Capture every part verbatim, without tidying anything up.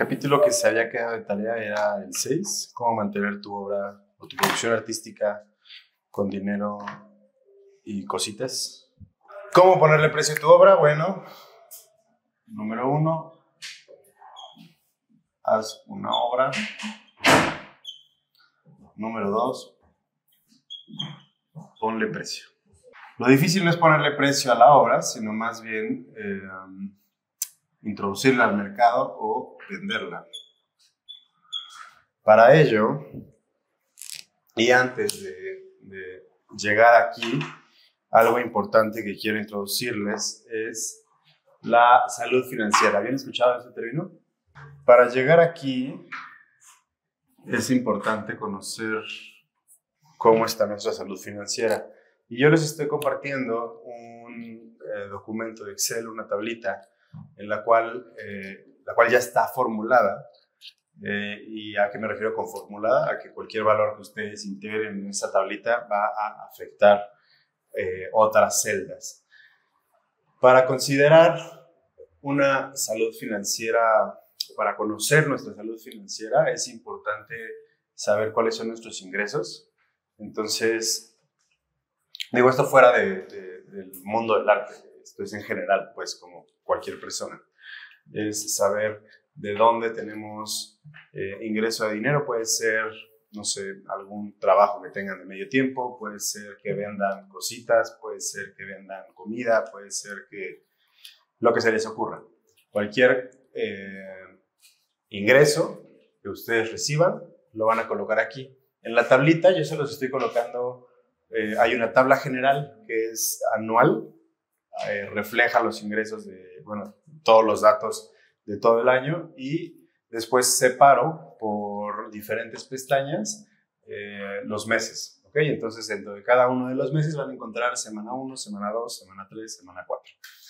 capítulo que se había quedado de tarea era el seis, cómo mantener tu obra o tu producción artística con dinero y cositas. ¿Cómo ponerle precio a tu obra? Bueno, número uno, haz una obra. Número dos, ponle precio. Lo difícil no es ponerle precio a la obra, sino más bien eh, um, introducirla al mercado o venderla. Para ello, y antes de, de llegar aquí, algo importante que quiero introducirles es la salud financiera. ¿Habían escuchado ese término? Para llegar aquí es importante conocer cómo está nuestra salud financiera. Y yo les estoy compartiendo un eh, documento de Excel, una tablita, en la cual, eh, la cual ya está formulada. Eh, ¿Y a qué me refiero con formulada? A que cualquier valor que ustedes integren en esa tablita va a afectar eh, otras celdas. Para considerar una salud financiera, para conocer nuestra salud financiera, es importante saber cuáles son nuestros ingresos. Entonces, digo esto fuera de, de, del mundo del arte, esto es en general, pues como cualquier persona. Es saber de dónde tenemos eh, ingreso de dinero. Puede ser, no sé, algún trabajo que tengan de medio tiempo, puede ser que vendan cositas, puede ser que vendan comida, puede ser que lo que se les ocurra. Cualquier eh, ingreso que ustedes reciban, lo van a colocar aquí. En la tablita yo se los estoy colocando, eh, hay una tabla general que es anual, eh, refleja los ingresos de, bueno, todos los datos de todo el año, y después separo por diferentes pestañas eh, los meses, ¿ok? Entonces dentro de cada uno de los meses van a encontrar semana uno, semana dos, semana tres, semana cuatro.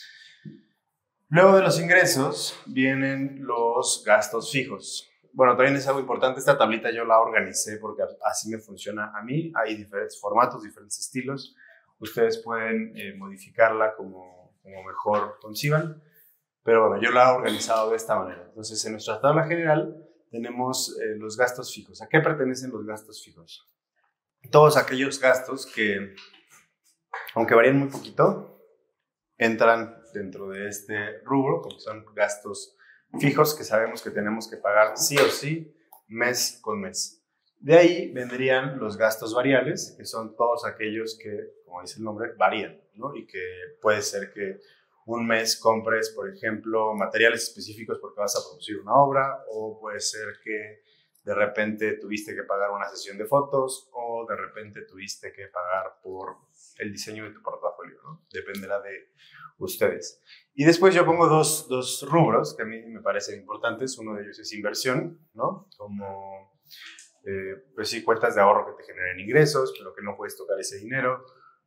Luego de los ingresos vienen los gastos fijos. Bueno, también es algo importante, esta tablita yo la organicé porque así me funciona a mí. Hay diferentes formatos, diferentes estilos. Ustedes pueden eh, modificarla como, como mejor conciban. Pero bueno, yo la he organizado de esta manera. Entonces, en nuestra tabla general tenemos eh, los gastos fijos. ¿A qué pertenecen los gastos fijos? Todos aquellos gastos que, aunque varían muy poquito, entran dentro de este rubro, porque son gastos fijos que sabemos que tenemos que pagar sí o sí, mes con mes. De ahí vendrían los gastos variables, que son todos aquellos que, como dice el nombre, varían, ¿no? Y que puede ser que un mes compres, por ejemplo, materiales específicos porque vas a producir una obra, o puede ser que de repente tuviste que pagar una sesión de fotos, o de repente tuviste que pagar por el diseño de tu portafolio, ¿no? Dependerá de ustedes. Y después yo pongo dos, dos rubros que a mí me parecen importantes. Uno de ellos es inversión, ¿no? Como, eh, pues sí, cuentas de ahorro que te generen ingresos, pero que no puedes tocar ese dinero,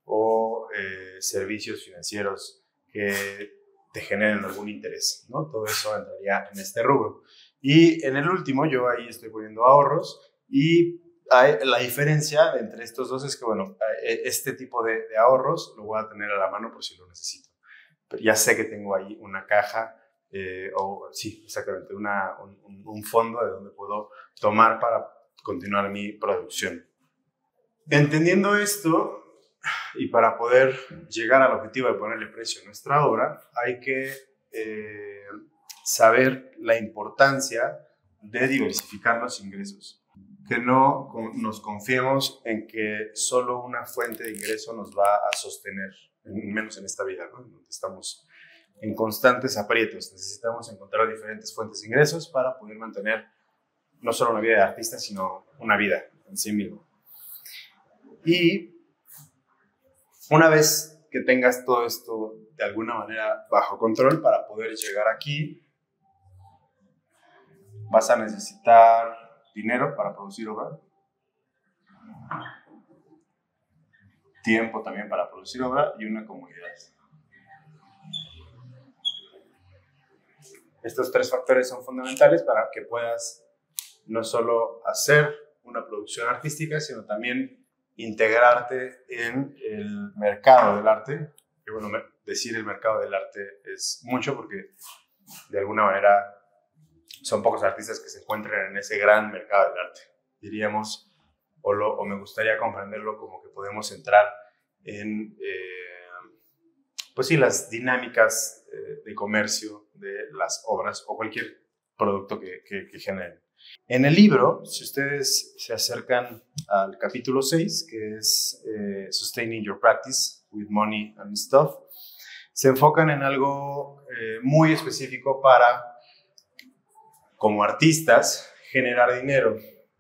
o eh, servicios financieros que te generen algún interés, ¿no? Todo eso entraría en este rubro. Y en el último, yo ahí estoy poniendo ahorros, y hay, la diferencia entre estos dos es que, bueno, este tipo de, de ahorros lo voy a tener a la mano por si lo necesito. Pero ya sé que tengo ahí una caja, eh, o sí, exactamente, una, un, un fondo de donde puedo tomar para continuar mi producción. Entendiendo esto, y para poder llegar al objetivo de ponerle precio a nuestra obra, hay que eh, saber la importancia de diversificar los ingresos. Que no nos confiemos en que solo una fuente de ingreso nos va a sostener, menos en esta vida, ¿no? Donde estamos en constantes aprietos. Necesitamos encontrar diferentes fuentes de ingresos para poder mantener no solo una vida de artista, sino una vida en sí mismo. Y una vez que tengas todo esto de alguna manera bajo control, para poder llegar aquí, vas a necesitar dinero para producir obra, tiempo también para producir obra, y una comunidad. Estos tres factores son fundamentales para que puedas no solo hacer una producción artística, sino también integrarte en el mercado del arte. Y bueno, decir el mercado del arte es mucho porque de alguna manera son pocos artistas que se encuentran en ese gran mercado del arte, diríamos, o, lo, o me gustaría comprenderlo como que podemos entrar en, eh, pues sí, las dinámicas eh, de comercio de las obras o cualquier producto que, que, que generen. En el libro, si ustedes se acercan al capítulo seis, que es eh, Sustaining Your Practice with Money and Stuff, se enfocan en algo eh, muy específico para, como artistas, generar dinero.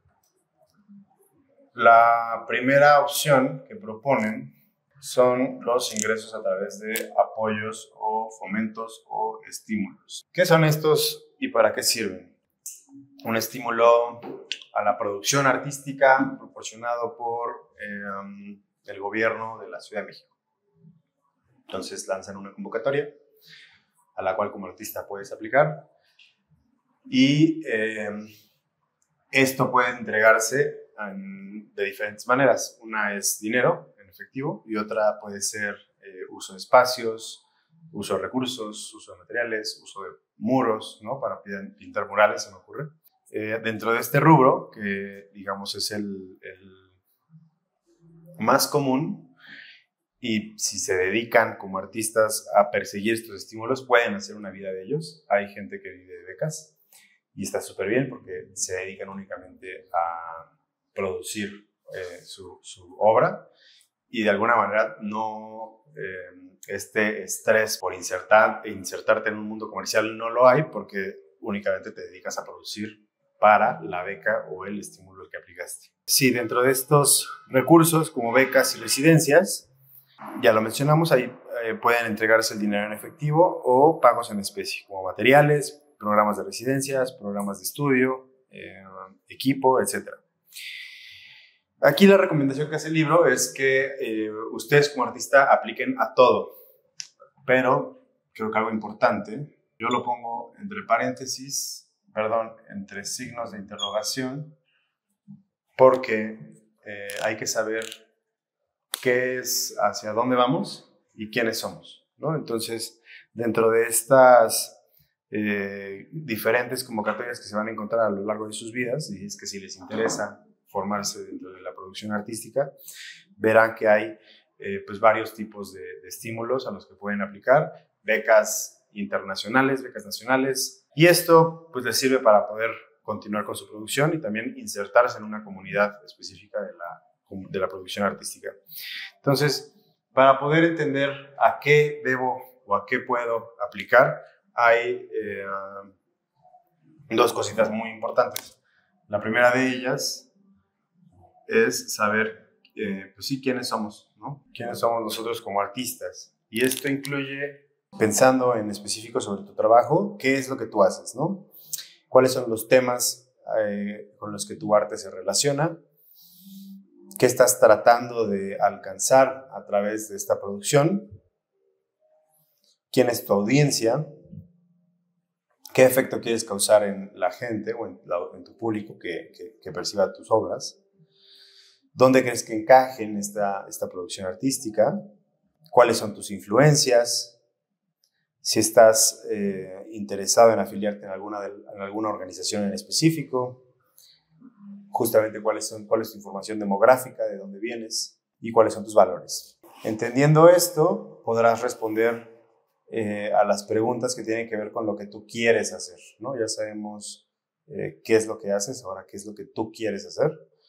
La primera opción que proponen son los ingresos a través de apoyos o fomentos o estímulos. ¿Qué son estos y para qué sirven? Un estímulo a la producción artística proporcionado por eh, el gobierno de la Ciudad de México. Entonces lanzan una convocatoria a la cual como artista puedes aplicar y eh, esto puede entregarse en, de diferentes maneras. Una es dinero en efectivo y otra puede ser eh, uso de espacios, uso de recursos, uso de materiales, uso de muros, ¿no? Para pintar murales, se me ocurre. Eh, dentro de este rubro, que digamos es el, el más común, y si se dedican como artistas a perseguir estos estímulos, pueden hacer una vida de ellos. Hay gente que vive de becas y está súper bien porque se dedican únicamente a producir eh, su, su obra y de alguna manera no eh, este estrés por insertar, insertarte en un mundo comercial no lo hay porque únicamente te dedicas a producir para la beca o el estímulo al que aplicaste. Sí, dentro de estos recursos como becas y residencias, ya lo mencionamos, ahí eh, pueden entregarse el dinero en efectivo o pagos en especie, como materiales, programas de residencias, programas de estudio, eh, equipo, etcétera. Aquí la recomendación que hace el libro es que eh, ustedes como artista apliquen a todo, pero creo que algo importante, yo lo pongo entre paréntesis, perdón, entre signos de interrogación, porque eh, hay que saber qué es, hacia dónde vamos y quiénes somos, ¿no? Entonces, dentro de estas eh, diferentes convocatorias que se van a encontrar a lo largo de sus vidas, y es que si les interesa formarse dentro de la producción artística, verán que hay eh, pues varios tipos de, de estímulos a los que pueden aplicar, becas internacionales, becas nacionales, y esto pues les sirve para poder continuar con su producción y también insertarse en una comunidad específica de la, de la producción artística. Entonces, para poder entender a qué debo o a qué puedo aplicar, hay eh, dos cositas muy importantes. La primera de ellas es saber, eh, pues sí, quiénes somos, ¿no? Quiénes somos nosotros como artistas. Y esto incluye, pensando en específico sobre tu trabajo, qué es lo que tú haces, ¿no? ¿Cuáles son los temas eh, con los que tu arte se relaciona? ¿Qué estás tratando de alcanzar a través de esta producción? ¿Quién es tu audiencia? ¿Qué efecto quieres causar en la gente o en, la, en tu público que, que, que perciba tus obras? ¿Dónde crees que encaje en esta, esta producción artística? ¿Cuáles son tus influencias? Si estás eh, interesado en afiliarte en alguna, de, en alguna organización en específico, justamente cuáles son, cuál es tu información demográfica, de dónde vienes y cuáles son tus valores. Entendiendo esto, podrás responder eh, a las preguntas que tienen que ver con lo que tú quieres hacer, ¿no? Ya sabemos eh, qué es lo que haces, ahora qué es lo que tú quieres hacer.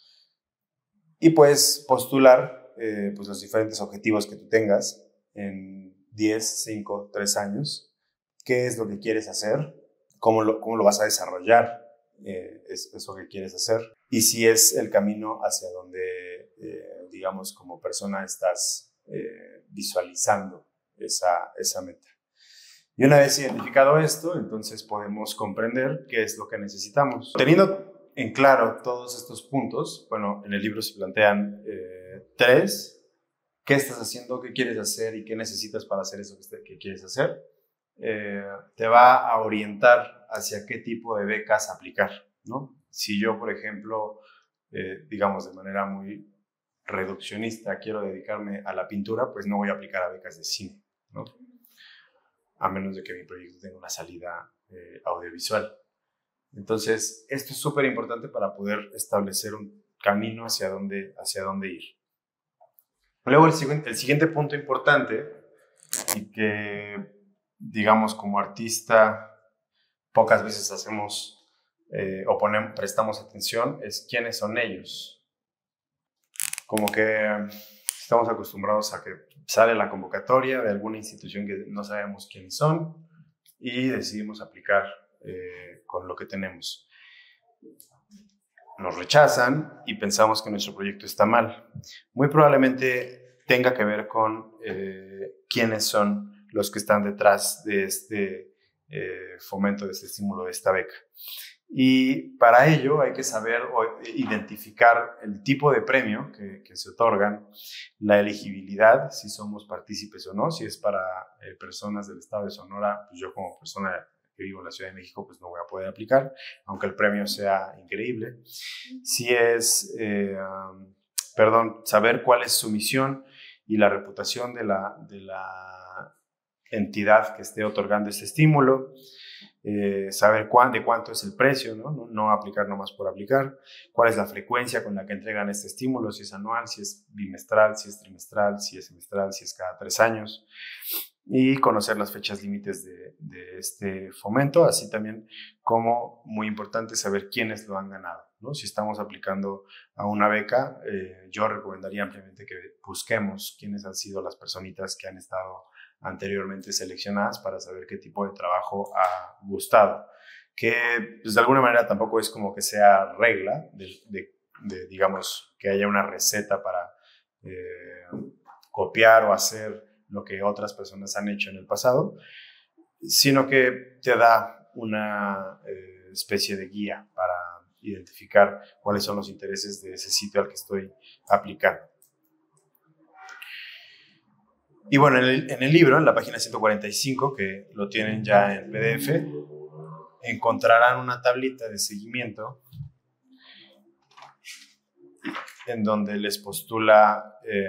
Y puedes postular eh, pues los diferentes objetivos que tú tengas en diez, cinco, tres años. ¿Qué es lo que quieres hacer? ¿Cómo lo, cómo lo vas a desarrollar? Eh, es, eso que quieres hacer. Y si es el camino hacia donde, eh, digamos, como persona estás eh, visualizando esa, esa meta. Y una vez identificado esto, entonces podemos comprender qué es lo que necesitamos. Teniendo en claro todos estos puntos, bueno, en el libro se plantean eh, tres. ¿Qué estás haciendo? ¿Qué quieres hacer? ¿Y qué necesitas para hacer eso que, que quieres hacer? Eh, te va a orientar hacia qué tipo de becas aplicar, ¿no? Si yo, por ejemplo, eh, digamos de manera muy reduccionista, quiero dedicarme a la pintura, pues no voy a aplicar a becas de cine, ¿no? A menos de que mi proyecto tenga una salida eh, audiovisual. Entonces, esto es súper importante para poder establecer un camino hacia dónde, hacia dónde ir. Luego, el, siguiente, el siguiente punto importante, y que, digamos, como artista pocas veces hacemos eh, o ponemos, prestamos atención, es quiénes son ellos. Como que estamos acostumbrados a que sale la convocatoria de alguna institución que no sabemos quiénes son y decidimos aplicar eh, con lo que tenemos. Nos rechazan y pensamos que nuestro proyecto está mal. Muy probablemente tenga que ver con eh, quiénes son los que están detrás de este eh, fomento, de este estímulo, de esta beca. Y para ello hay que saber o identificar el tipo de premio que, que se otorgan, la elegibilidad, si somos partícipes o no, si es para eh, personas del estado de Sonora, pues yo como persona que vivo en la Ciudad de México, pues no voy a poder aplicar, aunque el premio sea increíble. Si es, eh, um, perdón, saber cuál es su misión y la reputación de la, de la entidad que esté otorgando este estímulo. Eh, saber cuán, de cuánto es el precio, ¿no? ¿no? No aplicar nomás por aplicar, cuál es la frecuencia con la que entregan este estímulo, si es anual, si es bimestral, si es trimestral, si es semestral, si es cada tres años, y conocer las fechas límites de, de este fomento, así también como, muy importante, saber quiénes lo han ganado, ¿no? Si estamos aplicando a una beca, eh, yo recomendaría ampliamente que busquemos quiénes han sido las personitas que han estado anteriormente seleccionadas para saber qué tipo de trabajo ha gustado. Que pues, de alguna manera tampoco es como que sea regla de, de, de digamos, que haya una receta para eh, copiar o hacer lo que otras personas han hecho en el pasado, sino que te da una eh, especie de guía para identificar cuáles son los intereses de ese sitio al que estoy aplicando. Y bueno, en el, en el libro, en la página ciento cuarenta y cinco, que lo tienen ya en P D F, encontrarán una tablita de seguimiento en donde les postula, eh,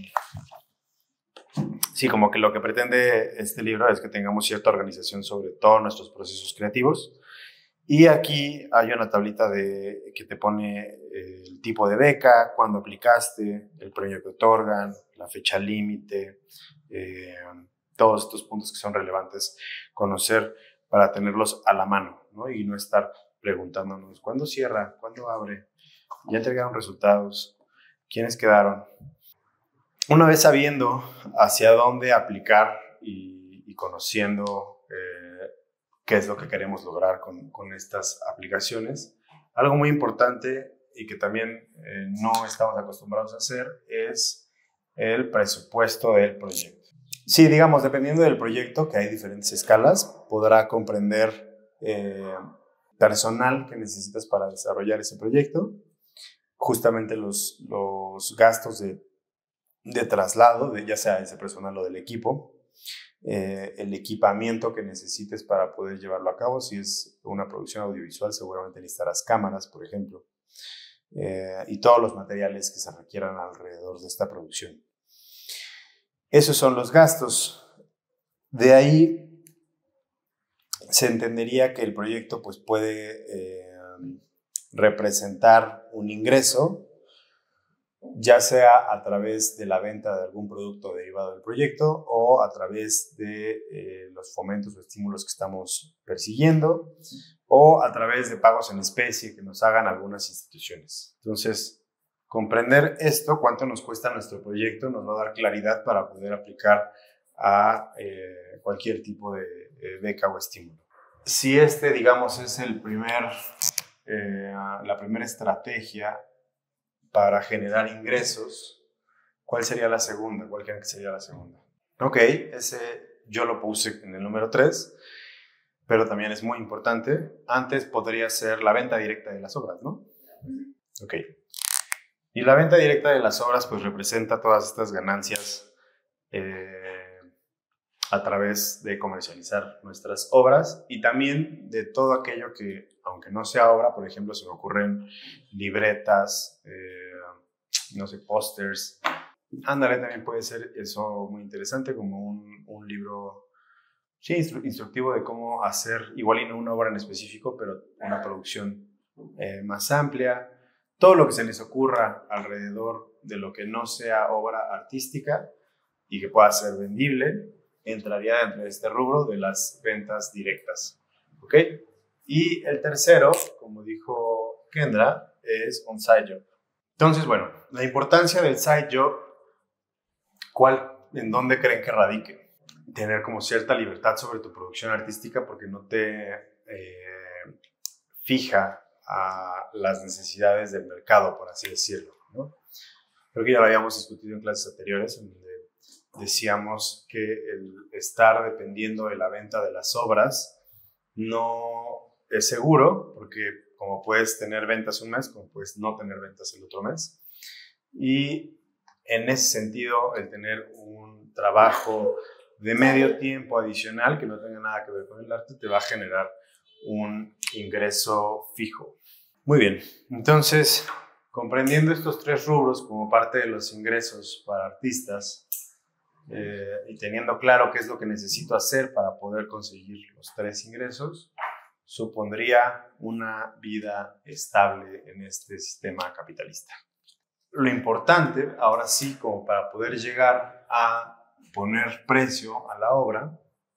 sí, como que lo que pretende este libro es que tengamos cierta organización sobre todos nuestros procesos creativos. Y aquí hay una tablita de, que te pone eh, el tipo de beca, cuándo aplicaste, el premio que otorgan, la fecha límite, eh, todos estos puntos que son relevantes conocer para tenerlos a la mano, ¿no? Y no estar preguntándonos cuándo cierra, cuándo abre, ya entregaron resultados, quiénes quedaron. Una vez sabiendo hacia dónde aplicar y, y conociendo eh, qué es lo que queremos lograr con, con estas aplicaciones, algo muy importante y que también eh, no estamos acostumbrados a hacer es el presupuesto del proyecto. Sí, digamos, dependiendo del proyecto, que hay diferentes escalas, podrá comprender eh, personal que necesitas para desarrollar ese proyecto, justamente los, los gastos de, de traslado, de, ya sea ese personal o del equipo, Eh, el equipamiento que necesites para poder llevarlo a cabo. Si es una producción audiovisual, seguramente necesitarás cámaras, por ejemplo, eh, y todos los materiales que se requieran alrededor de esta producción. Esos son los gastos. De ahí se entendería que el proyecto pues, puede eh, representar un ingreso, ya sea a través de la venta de algún producto derivado del proyecto o a través de eh, los fomentos o estímulos que estamos persiguiendo o a través de pagos en especie que nos hagan algunas instituciones. Entonces, comprender esto, cuánto nos cuesta nuestro proyecto, nos va a dar claridad para poder aplicar a eh, cualquier tipo de eh, beca o estímulo. Si este, digamos, es el primer, eh, la primera estrategia para generar ingresos, ¿cuál sería la segunda? ¿Cuál creen que sería la segunda? Ok, ese yo lo puse en el número tres, pero también es muy importante. Antes podría ser la venta directa de las obras, ¿no? Ok. Y la venta directa de las obras pues representa todas estas ganancias eh, a través de comercializar nuestras obras y también de todo aquello que, aunque no sea obra, por ejemplo, se me ocurren libretas, eh, no sé, pósters. Ándale, también puede ser eso muy interesante, como un, un libro sí, instru instructivo de cómo hacer, igual y no una obra en específico, pero una producción eh, más amplia. Todo lo que se les ocurra alrededor de lo que no sea obra artística y que pueda ser vendible, entraría dentro de este rubro de las ventas directas. ¿Ok? Y el tercero, como dijo Kendra, es un side job. Entonces, bueno, la importancia del side job, ¿cuál, en dónde creen que radique? Tener como cierta libertad sobre tu producción artística porque no te eh, fija a las necesidades del mercado, por así decirlo, ¿no? Creo que ya lo habíamos discutido en clases anteriores, en donde decíamos que el estar dependiendo de la venta de las obras no es seguro, porque como puedes tener ventas un mes, como puedes no tener ventas el otro mes. Y en ese sentido, el tener un trabajo de medio tiempo adicional que no tenga nada que ver con el arte te va a generar un ingreso fijo. Muy bien, entonces, comprendiendo estos tres rubros como parte de los ingresos para artistas eh, y teniendo claro qué es lo que necesito hacer para poder conseguir los tres ingresos, supondría una vida estable en este sistema capitalista. Lo importante, ahora sí, como para poder llegar a poner precio a la obra,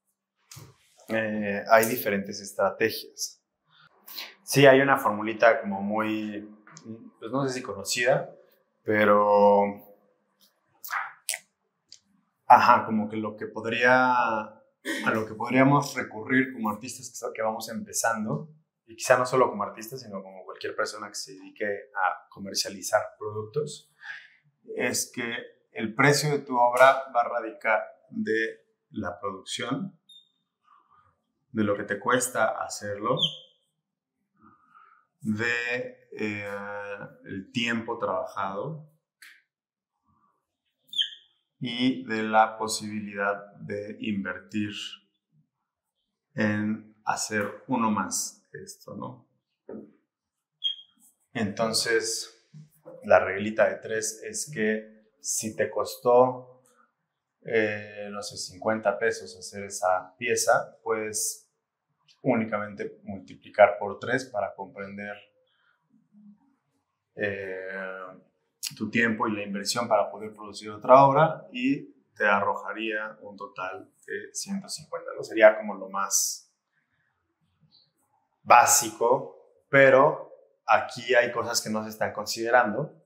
eh, hay diferentes estrategias. Sí, hay una formulita como muy, pues no sé si conocida, pero, ajá, como que lo que podría, a lo que podríamos recurrir como artistas que vamos empezando, y quizá no solo como artistas, sino como cualquier persona que se dedique a comercializar productos, es que el precio de tu obra va a radicar de la producción, de lo que te cuesta hacerlo, de eh, el tiempo trabajado y de la posibilidad de invertir en hacer uno más esto, ¿no? Entonces, la reglita de tres es que si te costó, eh, no sé, cincuenta pesos hacer esa pieza, puedes únicamente multiplicar por tres para comprender eh, tu tiempo y la inversión para poder producir otra obra y te arrojaría un total de ciento cincuenta, ¿no? Sería como lo más básico, pero aquí hay cosas que no se están considerando,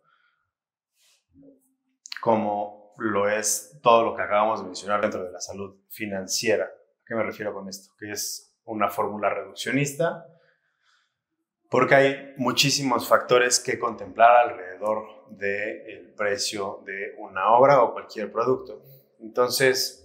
como lo es todo lo que acabamos de mencionar dentro de la salud financiera. ¿A qué me refiero con esto? Que es una fórmula reduccionista, porque hay muchísimos factores que contemplar alrededor del precio de una obra o cualquier producto. Entonces,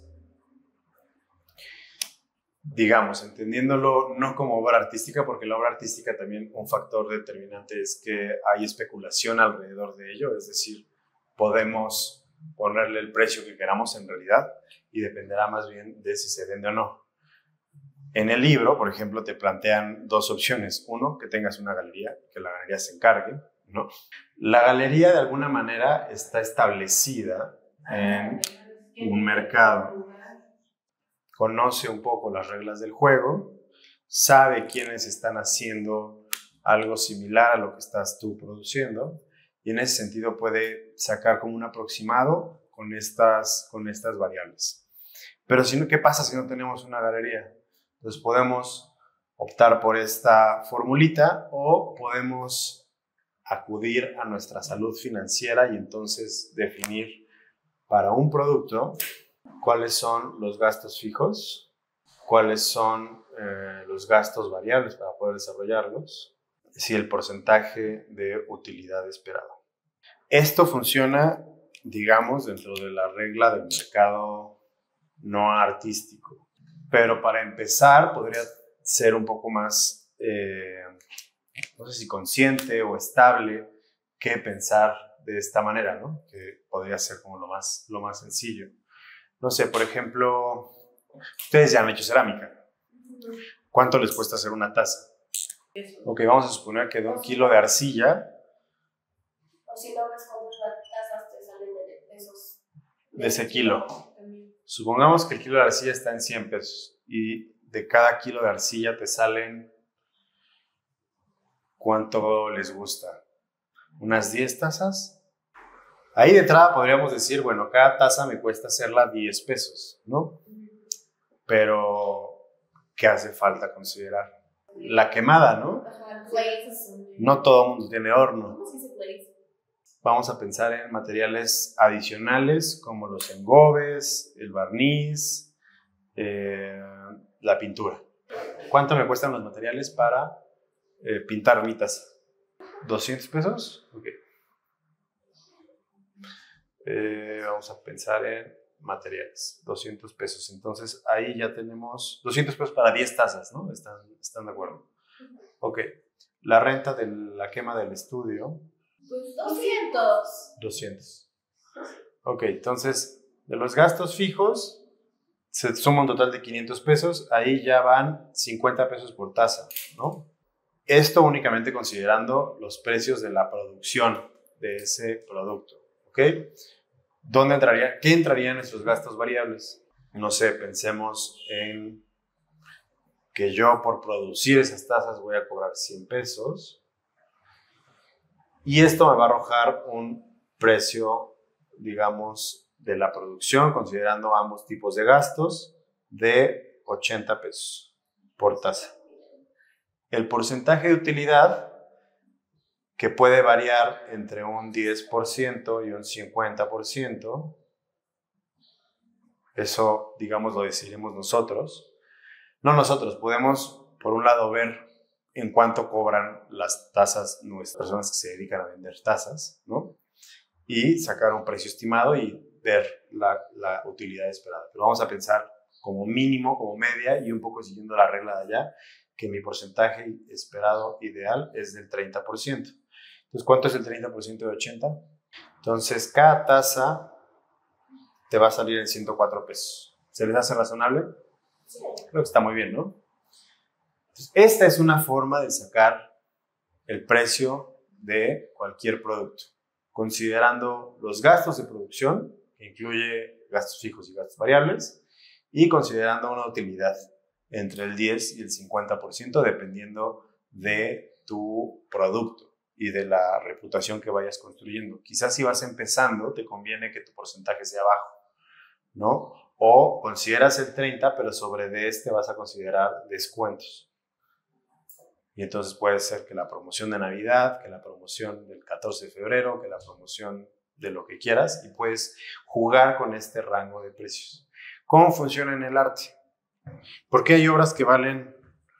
digamos, entendiéndolo no como obra artística, porque la obra artística también un factor determinante es que hay especulación alrededor de ello, es decir, podemos ponerle el precio que queramos en realidad y dependerá más bien de si se vende o no. En el libro, por ejemplo, te plantean dos opciones. Uno, que tengas una galería, que la galería se encargue, ¿no? La galería, de alguna manera, está establecida en un mercado. Conoce un poco las reglas del juego, sabe quiénes están haciendo algo similar a lo que estás tú produciendo y en ese sentido puede sacar como un aproximado con estas, con estas variables. Pero si no, ¿qué pasa si no tenemos una galería? Entonces podemos optar por esta formulita o podemos acudir a nuestra salud financiera y entonces definir para un producto cuáles son los gastos fijos, cuáles son eh, los gastos variables para poder desarrollarlos, y el porcentaje de utilidad esperado. Esto funciona, digamos, dentro de la regla del mercado no artístico. Pero para empezar podría ser un poco más, eh, no sé si consciente o estable, que pensar de esta manera, ¿no? Que podría ser como lo más, lo más sencillo. No sé, por ejemplo, ustedes ya han hecho cerámica. ¿Cuánto les cuesta hacer una taza? Ok, vamos a suponer que de un kilo de arcilla... O si no ves cuántas tazas te salen de pesos. De ese kilo. Supongamos que el kilo de arcilla está en cien pesos y de cada kilo de arcilla te salen, ¿cuánto les gusta? ¿Unas diez tazas? Ahí de entrada podríamos decir, bueno, cada taza me cuesta hacerla diez pesos, ¿no? Pero, ¿qué hace falta considerar? La quemada, ¿no? No todo el mundo tiene horno. Vamos a pensar en materiales adicionales como los engobes, el barniz, eh, la pintura. ¿Cuánto me cuestan los materiales para eh, pintar mi taza? ¿doscientos pesos? Ok. Eh, vamos a pensar en materiales, doscientos pesos. Entonces ahí ya tenemos doscientos pesos para diez tazas, ¿no? ¿Están, están de acuerdo? Ok. La renta de la quema del estudio. Pues doscientos. doscientos. Ok, entonces de los gastos fijos se suma un total de quinientos pesos. Ahí ya van cincuenta pesos por taza, ¿no? Esto únicamente considerando los precios de la producción de ese producto, ¿ok? ¿Dónde entraría? ¿Qué entraría en nuestros gastos variables? No sé, pensemos en que yo por producir esas tazas voy a cobrar cien pesos y esto me va a arrojar un precio, digamos, de la producción, considerando ambos tipos de gastos, de ochenta pesos por taza. El porcentaje de utilidad, que puede variar entre un diez por ciento y un cincuenta por ciento, eso, digamos, lo decidiremos nosotros. No nosotros, podemos, por un lado, ver en cuánto cobran las tazas nuestras personas que se dedican a vender tazas, ¿no? Y sacar un precio estimado y ver la, la utilidad esperada. Pero vamos a pensar como mínimo, como media, y un poco siguiendo la regla de allá, que mi porcentaje esperado ideal es del treinta por ciento. Entonces, ¿cuánto es el treinta por ciento de ochenta? Entonces, cada taza te va a salir en ciento cuatro pesos. ¿Se les hace razonable? Sí. Creo que está muy bien, ¿no? Entonces, esta es una forma de sacar el precio de cualquier producto, considerando los gastos de producción, que incluye gastos fijos y gastos variables, y considerando una utilidad entre el diez y el cincuenta por ciento, dependiendo de tu producto y de la reputación que vayas construyendo. Quizás si vas empezando, te conviene que tu porcentaje sea bajo, ¿no? O consideras el treinta, pero sobre de este vas a considerar descuentos. Y entonces puede ser que la promoción de Navidad, que la promoción del catorce de febrero, que la promoción de lo que quieras, y puedes jugar con este rango de precios. ¿Cómo funciona en el arte? Porque hay obras que valen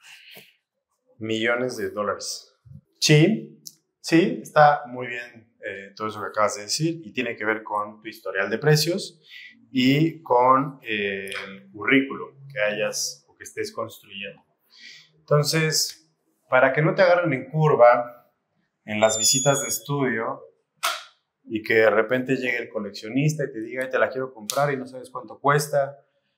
millones de dólares. Sí, sí, está muy bien eh, todo eso que acabas de decir y tiene que ver con tu historial de precios y con eh, el currículo que hayas o que estés construyendo. Entonces, para que no te agarren en curva en las visitas de estudio y que de repente llegue el coleccionista y te diga, te la quiero comprar y no sabes cuánto cuesta,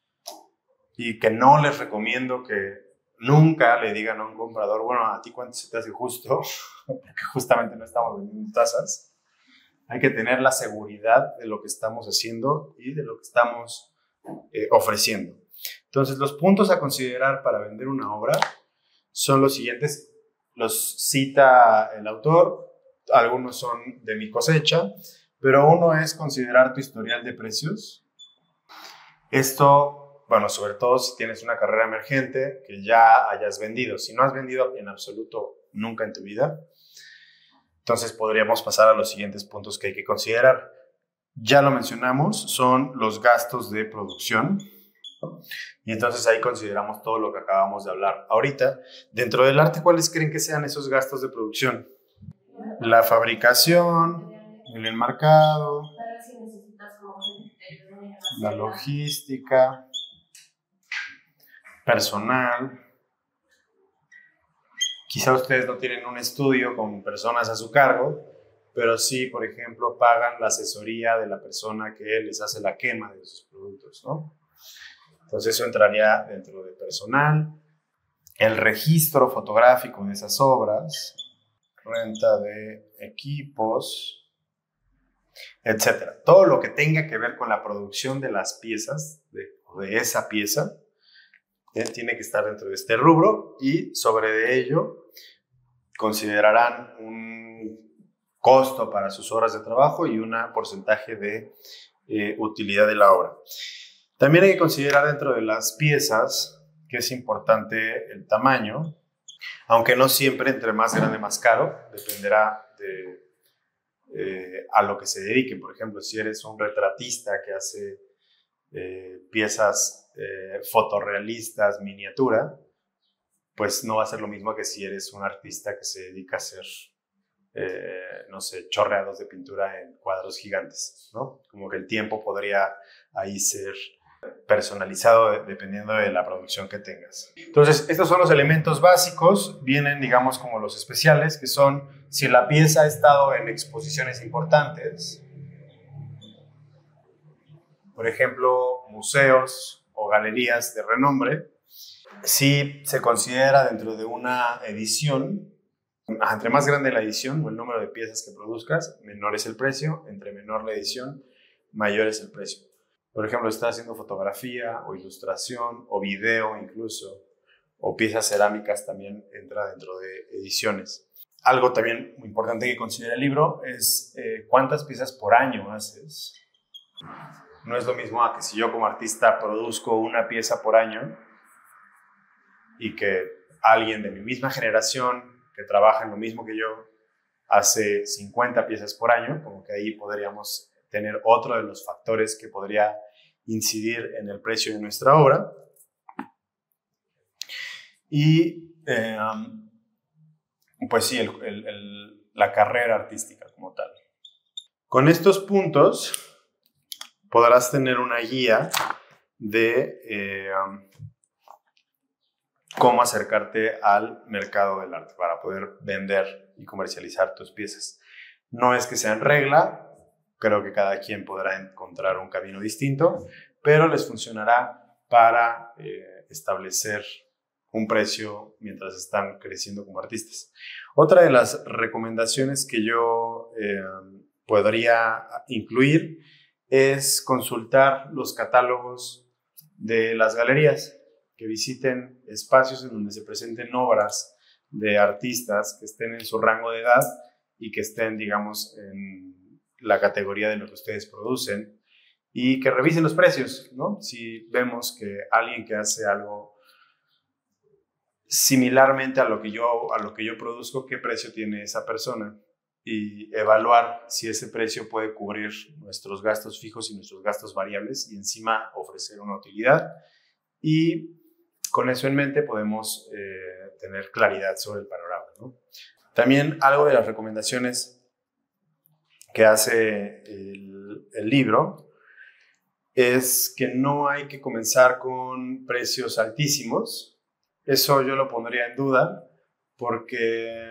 y que no les recomiendo que nunca le digan a un comprador, bueno, ¿a ti cuánto se te hace justo? Porque justamente no estamos vendiendo tazas. Hay que tener la seguridad de lo que estamos haciendo y de lo que estamos eh, ofreciendo. Entonces, los puntos a considerar para vender una obra son los siguientes. Los cita el autor, algunos son de mi cosecha, pero uno es considerar tu historial de precios. Esto, bueno, sobre todo si tienes una carrera emergente que ya hayas vendido. Si no has vendido en absoluto nunca en tu vida, entonces podríamos pasar a los siguientes puntos que hay que considerar. Ya lo mencionamos, son los gastos de producción. Y entonces ahí consideramos todo lo que acabamos de hablar. Ahorita, dentro del arte, ¿cuáles creen que sean esos gastos de producción? La fabricación, el enmarcado, la logística, personal. Quizá ustedes no tienen un estudio con personas a su cargo, pero sí, por ejemplo, pagan la asesoría de la persona que les hace la quema de sus productos, ¿no? Entonces eso entraría dentro de personal, el registro fotográfico de esas obras, renta de equipos, etcétera. Todo lo que tenga que ver con la producción de las piezas, de, de esa pieza, eh, tiene que estar dentro de este rubro y sobre ello considerarán un costo para sus horas de trabajo y un porcentaje de eh, utilidad de la obra. También hay que considerar dentro de las piezas que es importante el tamaño, aunque no siempre entre más grande más caro, dependerá de eh, a lo que se dedique. Por ejemplo, si eres un retratista que hace eh, piezas eh, fotorrealistas, miniatura, pues no va a ser lo mismo que si eres un artista que se dedica a hacer, eh, no sé, chorreados de pintura en cuadros gigantes, ¿no? Como que el tiempo podría ahí ser personalizado dependiendo de la producción que tengas. Entonces, estos son los elementos básicos. Vienen, digamos, como los especiales, que son si la pieza ha estado en exposiciones importantes, por ejemplo, museos o galerías de renombre. Si se considera dentro de una edición, entre más grande la edición o el número de piezas que produzcas, menor es el precio. Entre menor la edición, mayor es el precio. Por ejemplo, estás haciendo fotografía o ilustración o video incluso, o piezas cerámicas también entra dentro de ediciones. Algo también muy importante que considera el libro es eh, cuántas piezas por año haces. No es lo mismo a que si yo como artista produzco una pieza por año y que alguien de mi misma generación que trabaja en lo mismo que yo hace cincuenta piezas por año, como que ahí podríamos tener otro de los factores que podría incidir en el precio de nuestra obra. Y eh, pues sí, el, el, el, la carrera artística como tal. Con estos puntos podrás tener una guía de eh, cómo acercarte al mercado del arte para poder vender y comercializar tus piezas. No es que sean regla, creo que cada quien podrá encontrar un camino distinto, pero les funcionará para eh, establecer un precio mientras están creciendo como artistas. Otra de las recomendaciones que yo eh, podría incluir es consultar los catálogos de las galerías, que visiten espacios en donde se presenten obras de artistas que estén en su rango de edad y que estén, digamos, en la categoría de lo que ustedes producen, y que revisen los precios, ¿no? Si vemos que alguien que hace algo similarmente a lo que yo, a lo que yo produzco, ¿qué precio tiene esa persona? Y evaluar si ese precio puede cubrir nuestros gastos fijos y nuestros gastos variables y encima ofrecer una utilidad. Y con eso en mente podemos eh, tener claridad sobre el panorama, ¿no? También algo de las recomendaciones que hace el, el libro es que no hay que comenzar con precios altísimos. Eso yo lo pondría en duda, porque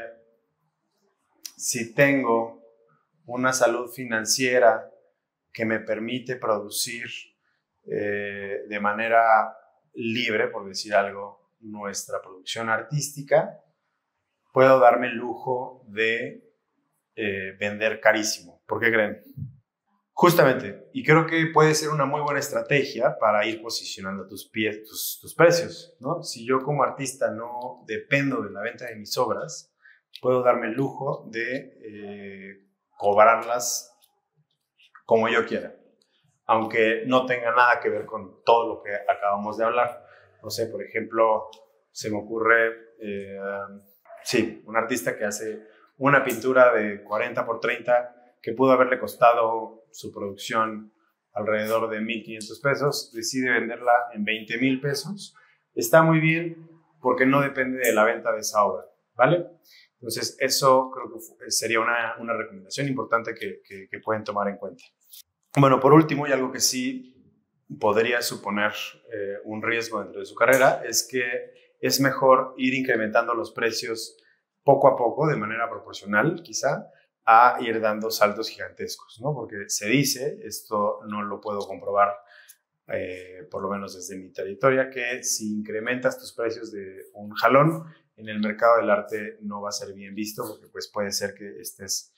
si tengo una salud financiera que me permite producir eh, de manera libre, por decir algo, nuestra producción artística, puedo darme el lujo de eh, vender carísimo. ¿Por qué creen? Justamente, y creo que puede ser una muy buena estrategia para ir posicionando tus, pies, tus, tus precios, ¿no? Si yo como artista no dependo de la venta de mis obras, puedo darme el lujo de eh, cobrarlas como yo quiera, aunque no tenga nada que ver con todo lo que acabamos de hablar. No sé, por ejemplo, se me ocurre, eh, sí, un artista que hace una pintura de cuarenta por treinta que pudo haberle costado su producción alrededor de mil quinientos pesos, decide venderla en veinte mil pesos. Está muy bien porque no depende de la venta de esa obra, ¿vale? Entonces, eso creo que sería una, una recomendación importante que, que, que pueden tomar en cuenta. Bueno, por último, y algo que sí podría suponer eh, un riesgo dentro de su carrera, es que es mejor ir incrementando los precios poco a poco, de manera proporcional, quizá, a ir dando saltos gigantescos, ¿no? Porque se dice, esto no lo puedo comprobar, eh, por lo menos desde mi trayectoria, que si incrementas tus precios de un jalón, en el mercado del arte no va a ser bien visto, porque pues puede ser que estés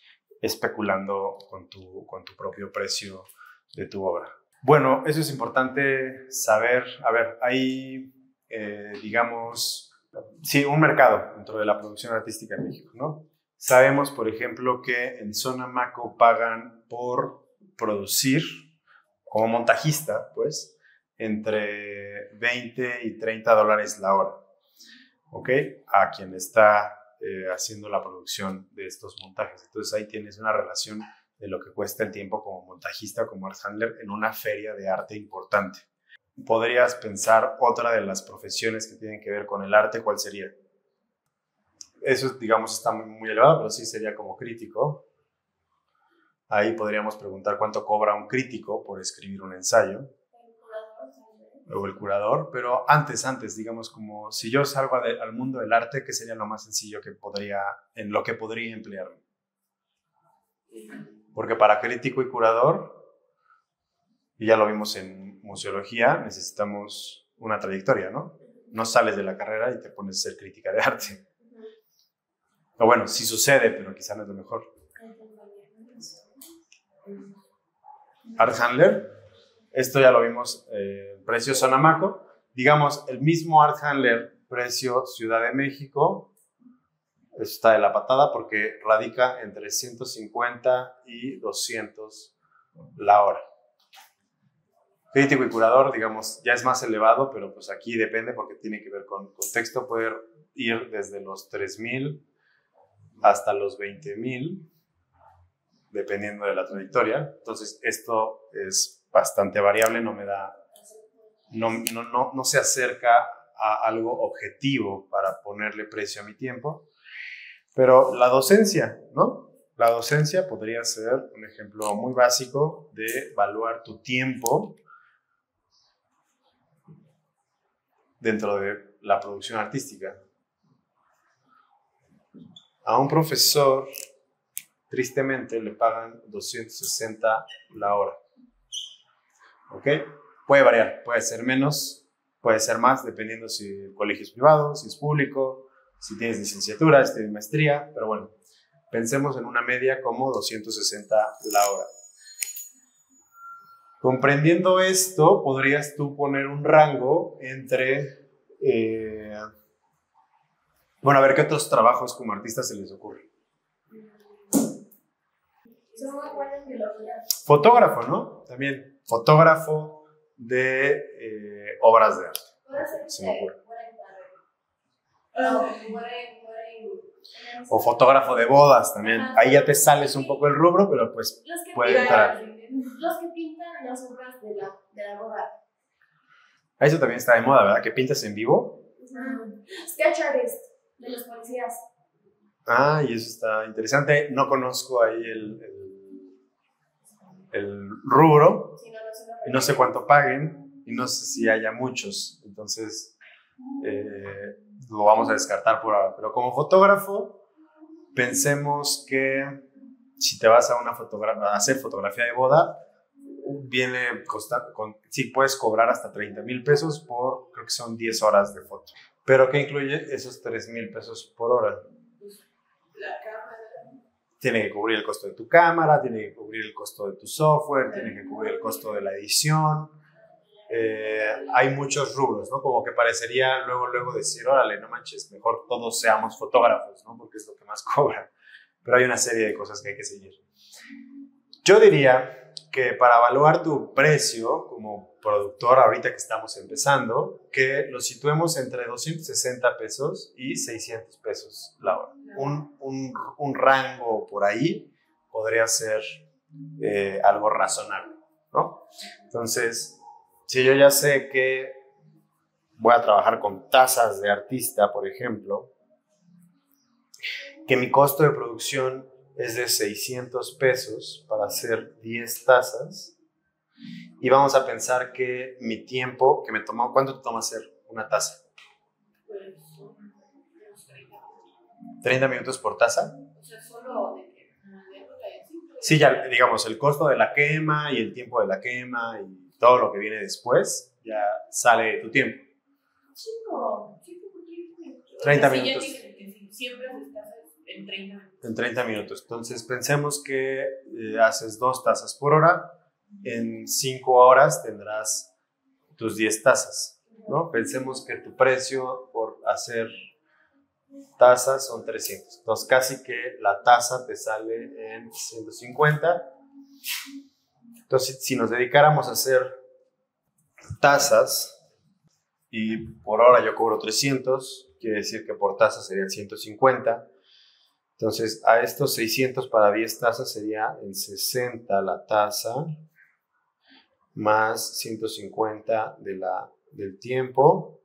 especulando con tu, con tu propio precio de tu obra. Bueno, eso es importante saber. A ver, hay, eh, digamos, sí, un mercado dentro de la producción artística en México, ¿no? Sabemos, por ejemplo, que en Sonamaco pagan por producir, como montajista, pues, entre veinte y treinta dólares la hora, ¿ok? A quien está eh, haciendo la producción de estos montajes. Entonces ahí tienes una relación de lo que cuesta el tiempo como montajista, como art handler, en una feria de arte importante. ¿Podrías pensar otra de las profesiones que tienen que ver con el arte? ¿Cuál sería? Eso, digamos, está muy, muy elevado, pero sí sería como crítico. Ahí podríamos preguntar cuánto cobra un crítico por escribir un ensayo. O el curador, pero antes, antes, digamos, como si yo salgo de, al mundo del arte, ¿qué sería lo más sencillo que podría, en lo que podría emplearme? Porque para crítico y curador, y ya lo vimos en museología, necesitamos una trayectoria, ¿no? No sales de la carrera y te pones a ser crítica de arte. O bueno, sí sucede, pero quizá no es lo mejor. Art handler, esto ya lo vimos, eh, precio Sonamaco. Digamos, el mismo art handler, precio Ciudad de México, está de la patada porque radica entre ciento cincuenta y doscientos la hora. Crítico y curador, digamos, ya es más elevado, pero pues aquí depende porque tiene que ver con contexto. Puede ir desde los tres mil hasta los veinte mil, dependiendo de la trayectoria. Entonces, esto es bastante variable, no me da, no, no, no, no se acerca a algo objetivo para ponerle precio a mi tiempo. Pero la docencia, ¿no? La docencia podría ser un ejemplo muy básico de evaluar tu tiempo dentro de la producción artística. A un profesor, tristemente, le pagan doscientos sesenta la hora. ¿Ok? Puede variar, puede ser menos, puede ser más, dependiendo si el colegio es privado, si es público, si tienes licenciatura, si tienes maestría, pero bueno, pensemos en una media como doscientos sesenta la hora. Comprendiendo esto, podrías tú poner un rango entre... Eh, bueno, a ver qué otros trabajos como artista se les ocurre. Fotógrafo, ¿no? También fotógrafo de eh, obras de arte. Se me ocurre. O fotógrafo de bodas también. Ahí ya te sales un poco el rubro, pero pues puede entrar. Los que pintan las obras de la, de la boda. Eso también está de moda, ¿verdad? ¿Que pintas en vivo? Sketch artist de los policías. Ah, y eso está interesante. No conozco ahí el, el, el rubro. Sí, no, no, sé no sé cuánto paguen y no sé si haya muchos. Entonces, eh, lo vamos a descartar por ahora. Pero como fotógrafo, pensemos que si te vas a, una fotogra- a hacer fotografía de boda, viene costando, con, sí puedes cobrar hasta treinta mil pesos por, creo que son diez horas de foto. Pero ¿qué incluye esos tres mil pesos por hora? La cámara. Tiene que cubrir el costo de tu cámara, tiene que cubrir el costo de tu software, tiene que cubrir el costo de la edición. Eh, hay muchos rubros, ¿no? Como que parecería luego, luego decir, órale, no manches, mejor todos seamos fotógrafos, ¿no? Porque es lo que más cobra. Pero hay una serie de cosas que hay que seguir. Yo diría que para evaluar tu precio como productor, ahorita que estamos empezando, que lo situemos entre doscientos sesenta pesos y seiscientos pesos la hora. Un, un, un rango por ahí podría ser eh, algo razonable, ¿no? Entonces, si yo ya sé que voy a trabajar con tazas de artista, por ejemplo, que mi costo de producción es de seiscientos pesos para hacer diez tazas, y vamos a pensar que mi tiempo, que me tomó, ¿cuánto te toma hacer una taza? ¿treinta minutos por taza? O sea, solo de que... Sí, ya, digamos, el costo de la quema y el tiempo de la quema y todo lo que viene después, ya sale de tu tiempo. Chico, chico, chico. treinta o sea, minutos. Si ya que siempre estás en treinta minutos. En treinta minutos. Entonces pensemos que eh, haces dos tazas por hora. En cinco horas tendrás tus diez tazas, ¿no? Pensemos que tu precio por hacer tazas son trescientos. Entonces casi que la taza te sale en ciento cincuenta. Entonces si nos dedicáramos a hacer tazas y por hora yo cobro trescientos, quiere decir que por taza serían ciento cincuenta. Entonces a estos seiscientos para diez tazas sería en sesenta la taza más ciento cincuenta de la, del tiempo.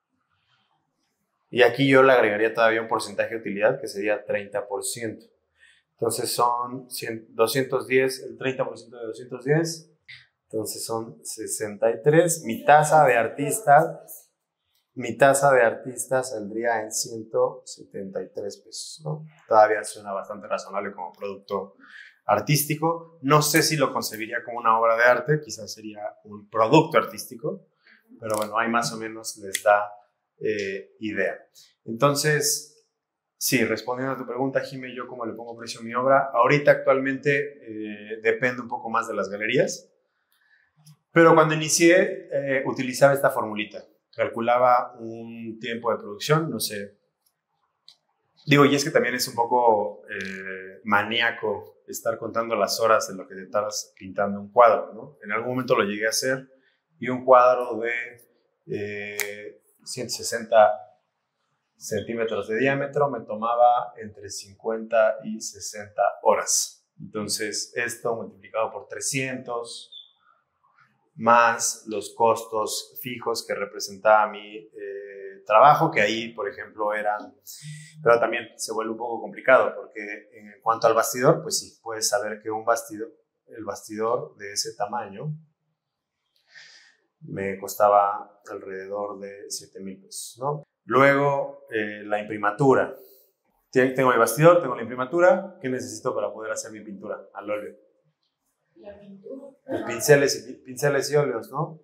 Y aquí yo le agregaría todavía un porcentaje de utilidad que sería treinta por ciento. Entonces son doscientos diez, el treinta por ciento de doscientos diez. Entonces son sesenta y tres. Mi tasa de artista, mi tasa de artista saldría en ciento setenta y tres pesos, ¿no? Todavía suena bastante razonable como producto artístico. No sé si lo concebiría como una obra de arte, quizás sería un producto artístico, pero bueno, ahí más o menos les da eh, idea. Entonces, sí, respondiendo a tu pregunta, Jimé, yo cómo le pongo precio a mi obra, ahorita actualmente eh, depende un poco más de las galerías, pero cuando inicié eh, utilizaba esta formulita, calculaba un tiempo de producción, no sé, digo, y es que también es un poco eh, maníaco estar contando las horas de lo que te tardas pintando un cuadro, ¿no? En algún momento lo llegué a hacer y un cuadro de eh, ciento sesenta centímetros de diámetro me tomaba entre cincuenta y sesenta horas. Entonces, esto multiplicado por trescientos, más los costos fijos que representaba mi eh, trabajo, que ahí, por ejemplo, eran... Pero también se vuelve un poco complicado, porque en cuanto al bastidor, pues sí, puedes saber que un bastidor, el bastidor de ese tamaño me costaba alrededor de siete mil pesos, ¿no? Luego, eh, la imprimatura. Tengo mi bastidor, tengo la imprimatura. ¿Qué necesito para poder hacer mi pintura al óleo? La pintura. Los pinceles y, pinceles y óleos, ¿no?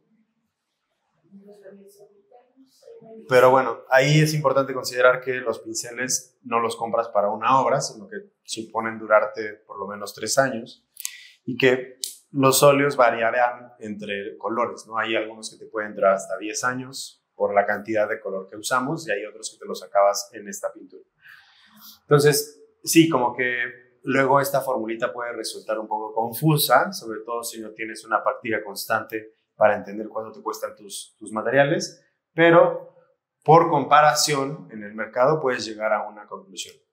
Pero bueno, ahí es importante considerar que los pinceles no los compras para una obra, sino que suponen durarte por lo menos tres años y que los óleos variarán entre colores, ¿no? Hay algunos que te pueden durar hasta diez años por la cantidad de color que usamos y hay otros que te los acabas en esta pintura. Entonces, sí, como que luego esta formulita puede resultar un poco confusa, sobre todo si no tienes una práctica constante para entender cuánto te cuestan tus, tus materiales, pero por comparación en el mercado puedes llegar a una conclusión.